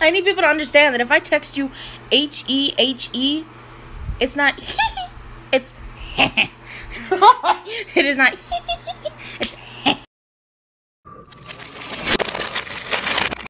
I need people to understand that if I text you H-E-H-E, it's not it's it is not